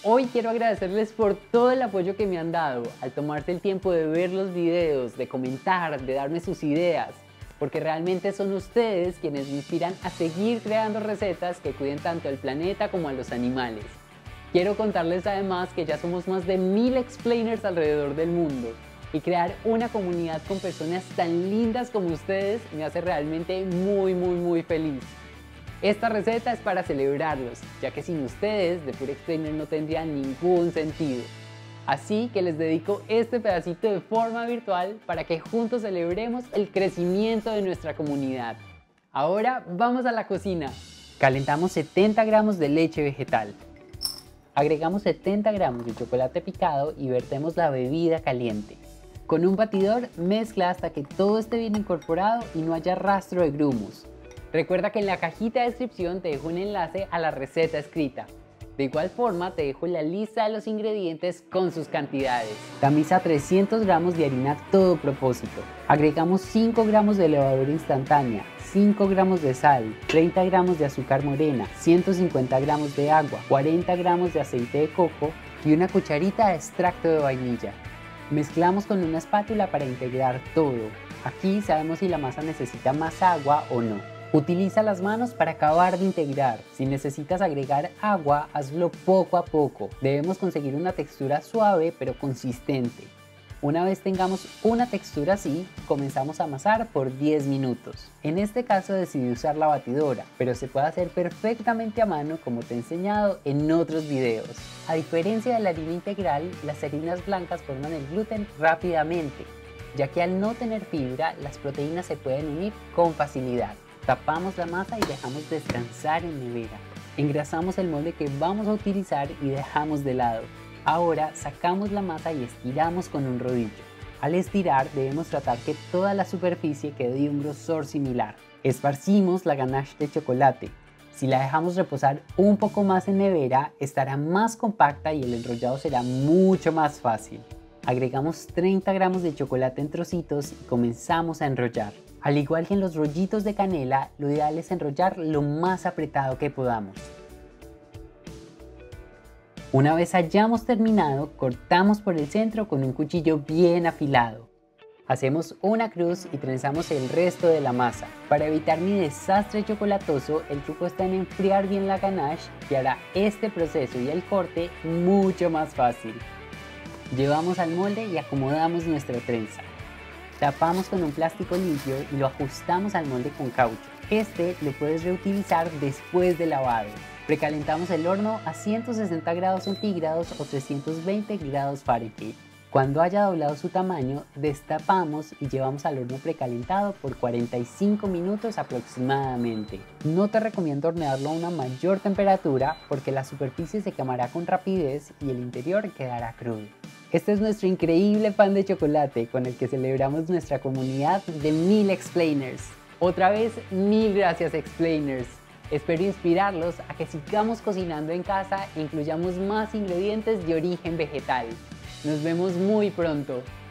Hoy quiero agradecerles por todo el apoyo que me han dado al tomarse el tiempo de ver los videos, de comentar, de darme sus ideas, porque realmente son ustedes quienes me inspiran a seguir creando recetas que cuiden tanto al planeta como a los animales. Quiero contarles además que ya somos más de 1000 explainers alrededor del mundo y crear una comunidad con personas tan lindas como ustedes me hace realmente muy feliz. Esta receta es para celebrarlos, ya que sin ustedes The Food Explainer no tendría ningún sentido. Así que les dedico este pedacito de forma virtual para que juntos celebremos el crecimiento de nuestra comunidad. Ahora vamos a la cocina. Calentamos 70 gramos de leche vegetal. Agregamos 70 gramos de chocolate picado y vertemos la bebida caliente. Con un batidor mezcla hasta que todo esté bien incorporado y no haya rastro de grumos. Recuerda que en la cajita de descripción te dejo un enlace a la receta escrita. De igual forma te dejo la lista de los ingredientes con sus cantidades. Tamiza 300 gramos de harina a todo propósito. Agregamos 5 gramos de levadura instantánea, 5 gramos de sal, 30 gramos de azúcar morena, 150 gramos de agua, 40 gramos de aceite de coco y una cucharita de extracto de vainilla. Mezclamos con una espátula para integrar todo. Aquí sabemos si la masa necesita más agua o no. Utiliza las manos para acabar de integrar. Si necesitas agregar agua, hazlo poco a poco. Debemos conseguir una textura suave pero consistente. Una vez tengamos una textura así, comenzamos a amasar por 10 minutos. En este caso decidí usar la batidora, pero se puede hacer perfectamente a mano como te he enseñado en otros videos. A diferencia de la harina integral, las harinas blancas forman el gluten rápidamente, ya que al no tener fibra, las proteínas se pueden unir con facilidad. Tapamos la masa y dejamos descansar en nevera. Engrasamos el molde que vamos a utilizar y dejamos de lado. Ahora sacamos la masa y estiramos con un rodillo. Al estirar debemos tratar que toda la superficie quede de un grosor similar. Esparcimos la ganache de chocolate. Si la dejamos reposar un poco más en nevera, estará más compacta y el enrollado será mucho más fácil. Agregamos 30 gramos de chocolate en trocitos y comenzamos a enrollar. Al igual que en los rollitos de canela, lo ideal es enrollar lo más apretado que podamos. Una vez hayamos terminado, cortamos por el centro con un cuchillo bien afilado. Hacemos una cruz y trenzamos el resto de la masa. Para evitar mi desastre chocolatoso, el truco está en enfriar bien la ganache y hará este proceso y el corte mucho más fácil. Llevamos al molde y acomodamos nuestra trenza. Tapamos con un plástico limpio y lo ajustamos al molde con caucho. Este lo puedes reutilizar después de lavado. Precalentamos el horno a 160 grados centígrados o 320 grados Fahrenheit. Cuando haya doblado su tamaño, destapamos y llevamos al horno precalentado por 45 minutos aproximadamente. No te recomiendo hornearlo a una mayor temperatura porque la superficie se quemará con rapidez y el interior quedará crudo. Este es nuestro increíble pan de chocolate con el que celebramos nuestra comunidad de 1000 explainers. Otra vez, 1000 gracias explainers. Espero inspirarlos a que sigamos cocinando en casa e incluyamos más ingredientes de origen vegetal. Nos vemos muy pronto.